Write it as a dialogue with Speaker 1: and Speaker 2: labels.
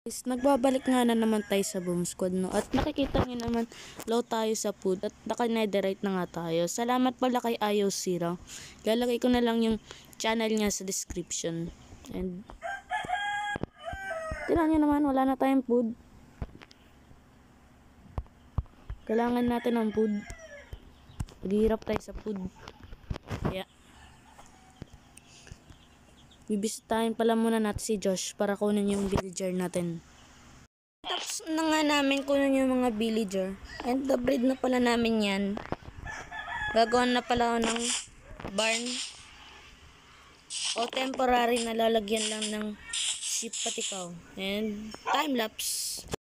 Speaker 1: Nagbabalik nga na naman tayo sa boom squad, no? At nakikita nyo naman, low tayo sa food at naka-netherite na nga tayo. Salamat pala kay Ayaw Zero. Lalagay ko na lang yung channel niya sa description. And tingnan nyo naman, wala na tayong food. Kailangan natin ng food. Naghihirap tayo sa food. Kaya bibisitahin pala muna natin si Josh para kunin yung villager natin. Tapos na nga namin kunin yung mga villager. And the breed na pala namin yan. Gagawa na pala ako ng barn. O temporary na lalagyan lang ng sheep patikaw. And time lapse.